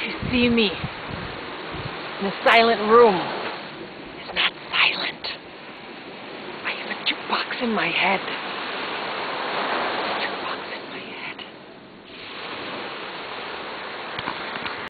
you see me in a silent room, it's not silent. I have a jukebox in my head.